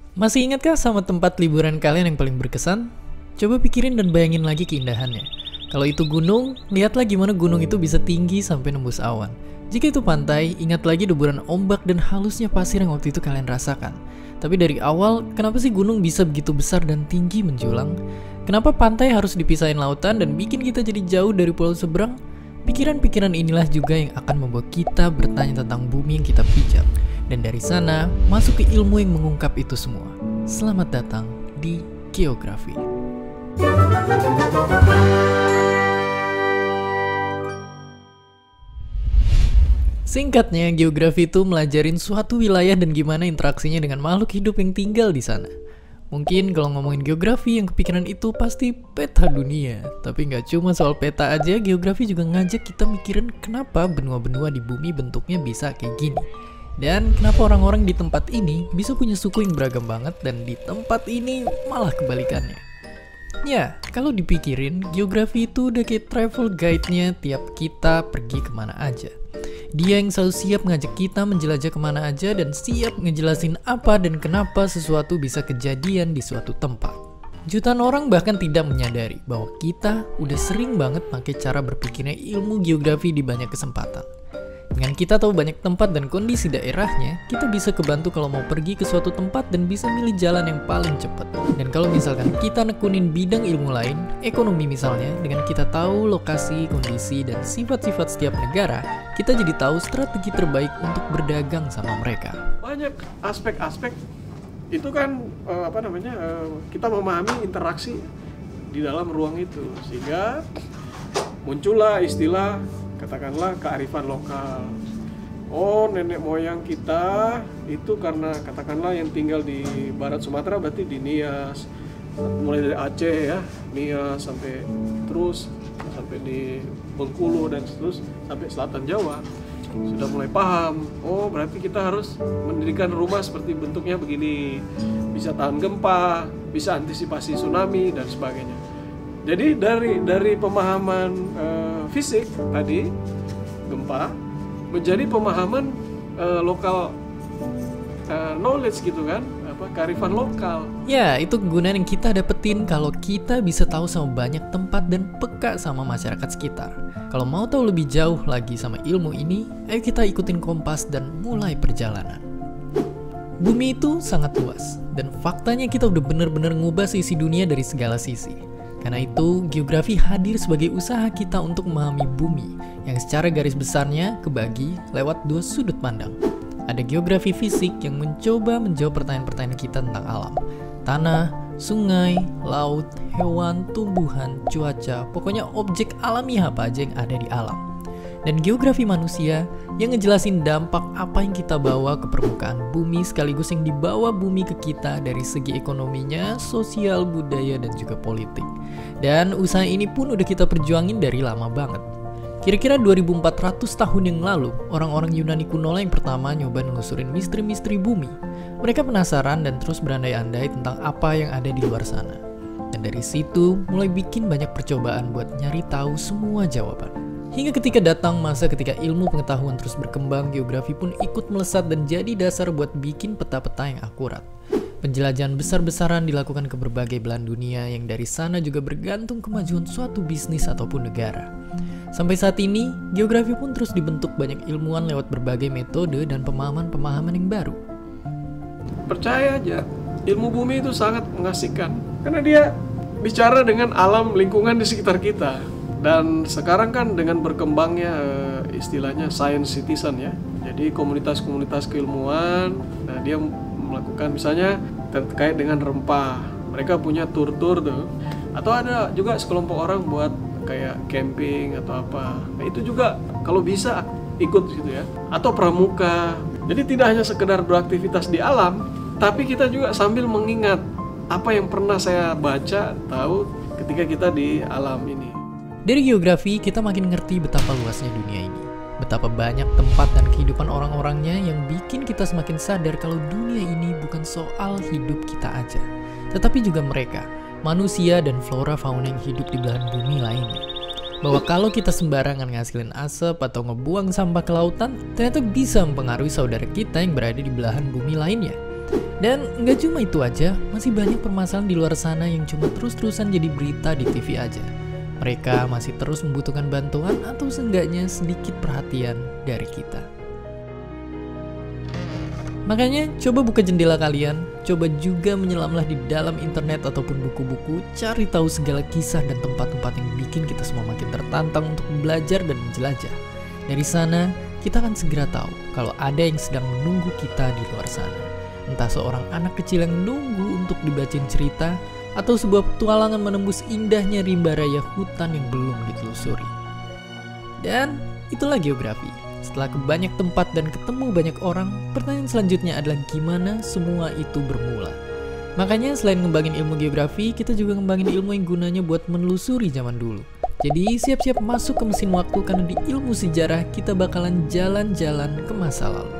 Masih ingatkah sama tempat liburan kalian yang paling berkesan? Coba pikirin dan bayangin lagi keindahannya. Kalau itu gunung, lihatlah gimana gunung itu bisa tinggi sampai nembus awan. Jika itu pantai, ingat lagi deburan ombak dan halusnya pasir yang waktu itu kalian rasakan. Tapi dari awal, kenapa sih gunung bisa begitu besar dan tinggi menjulang? Kenapa pantai harus dipisahin lautan dan bikin kita jadi jauh dari pulau seberang? Pikiran-pikiran inilah juga yang akan membuat kita bertanya tentang bumi yang kita pijak. Dan dari sana, masuk ke ilmu yang mengungkap itu semua. Selamat datang di Geografi. Singkatnya, geografi itu melajarin suatu wilayah dan gimana interaksinya dengan makhluk hidup yang tinggal di sana. Mungkin kalau ngomongin geografi, yang kepikiran itu pasti peta dunia. Tapi nggak cuma soal peta aja, geografi juga ngajak kita mikirin kenapa benua-benua di bumi bentuknya bisa kayak gini. Dan kenapa orang-orang di tempat ini bisa punya suku yang beragam banget dan di tempat ini malah kebalikannya. Ya, kalau dipikirin, geografi itu udah kayak travel guide-nya tiap kita pergi kemana aja. Dia yang selalu siap ngajak kita menjelajah kemana aja dan siap ngejelasin apa dan kenapa sesuatu bisa kejadian di suatu tempat. Jutaan orang bahkan tidak menyadari bahwa kita udah sering banget pakai cara berpikirnya ilmu geografi di banyak kesempatan. Dengan kita tahu banyak tempat dan kondisi daerahnya, kita bisa kebantu kalau mau pergi ke suatu tempat dan bisa milih jalan yang paling cepat. Dan kalau misalkan kita nekunin bidang ilmu lain, ekonomi misalnya, dengan kita tahu lokasi, kondisi, dan sifat-sifat setiap negara, kita jadi tahu strategi terbaik untuk berdagang sama mereka. Banyak aspek-aspek itu kan kita memahami interaksi di dalam ruang itu, sehingga muncullah istilah katakanlah kearifan lokal. Oh, nenek moyang kita itu karena katakanlah yang tinggal di barat Sumatera berarti di Nias, mulai dari Aceh ya, Nias sampai di Bengkulu dan terus sampai selatan Jawa sudah mulai paham. Oh, berarti kita harus mendirikan rumah seperti bentuknya begini, bisa tahan gempa, bisa antisipasi tsunami dan sebagainya. Jadi dari pemahaman fisik tadi gempa menjadi pemahaman lokal knowledge gitu kan, kearifan lokal. Ya, itu kegunaan yang kita dapetin kalau kita bisa tahu sama banyak tempat dan peka sama masyarakat sekitar. Kalau mau tahu lebih jauh lagi sama ilmu ini, ayo kita ikutin Kompas dan mulai perjalanan. Bumi itu sangat luas, dan faktanya kita udah bener-bener ngubah sisi dunia dari segala sisi. Karena itu, geografi hadir sebagai usaha kita untuk memahami bumi, yang secara garis besarnya kebagi lewat dua sudut pandang. Ada geografi fisik yang mencoba menjawab pertanyaan-pertanyaan kita tentang alam. Tanah, sungai, laut, hewan, tumbuhan, cuaca, pokoknya objek alami apa aja yang ada di alam. Dan geografi manusia yang ngejelasin dampak apa yang kita bawa ke permukaan bumi sekaligus yang dibawa bumi ke kita dari segi ekonominya, sosial, budaya, dan juga politik. Dan usaha ini pun udah kita perjuangin dari lama banget. Kira-kira 2400 tahun yang lalu, orang-orang Yunani kuno yang pertama nyoba nelusurin misteri-misteri bumi. Mereka penasaran dan terus berandai-andai tentang apa yang ada di luar sana. Dan dari situ mulai bikin banyak percobaan buat nyari tahu semua jawaban. Hingga ketika datang masa ketika ilmu pengetahuan terus berkembang, geografi pun ikut melesat dan jadi dasar buat bikin peta-peta yang akurat. Penjelajahan besar-besaran dilakukan ke berbagai belahan dunia yang dari sana juga bergantung kemajuan suatu bisnis ataupun negara. Sampai saat ini, geografi pun terus dibentuk banyak ilmuwan lewat berbagai metode dan pemahaman-pemahaman yang baru. Percaya aja, ilmu bumi itu sangat mengasihkan karena dia bicara dengan alam lingkungan di sekitar kita. Dan sekarang kan dengan berkembangnya istilahnya science citizen ya. Jadi komunitas-komunitas keilmuan, nah dia melakukan misalnya terkait dengan rempah. Mereka punya tur-tur tuh. Atau ada juga sekelompok orang buat kayak camping atau apa. Nah itu juga kalau bisa ikut gitu ya. Atau pramuka. Jadi tidak hanya sekedar beraktivitas di alam, tapi kita juga sambil mengingat apa yang pernah saya baca, tahu ketika kita di alam ini. Dari geografi, kita makin ngerti betapa luasnya dunia ini. Betapa banyak tempat dan kehidupan orang-orangnya yang bikin kita semakin sadar kalau dunia ini bukan soal hidup kita aja. Tetapi juga mereka, manusia dan flora fauna yang hidup di belahan bumi lainnya. Bahwa kalau kita sembarangan ngasilin asap atau ngebuang sampah ke lautan, ternyata bisa mempengaruhi saudara kita yang berada di belahan bumi lainnya. Dan nggak cuma itu aja, masih banyak permasalahan di luar sana yang cuma terus-terusan jadi berita di TV aja. Mereka masih terus membutuhkan bantuan atau seenggaknya sedikit perhatian dari kita. Makanya coba buka jendela kalian, coba juga menyelamlah di dalam internet ataupun buku-buku, cari tahu segala kisah dan tempat-tempat yang bikin kita semua makin tertantang untuk belajar dan menjelajah. Dari sana, kita akan segera tahu kalau ada yang sedang menunggu kita di luar sana. Entah seorang anak kecil yang nunggu untuk dibacain cerita, atau sebuah petualangan menembus indahnya rimba raya hutan yang belum ditelusuri. Dan itulah geografi. Setelah ke banyak tempat dan ketemu banyak orang, pertanyaan selanjutnya adalah gimana semua itu bermula. Makanya selain ngembangin ilmu geografi, kita juga ngembangin ilmu yang gunanya buat menelusuri zaman dulu. Jadi siap-siap masuk ke mesin waktu karena di ilmu sejarah kita bakalan jalan-jalan ke masa lalu.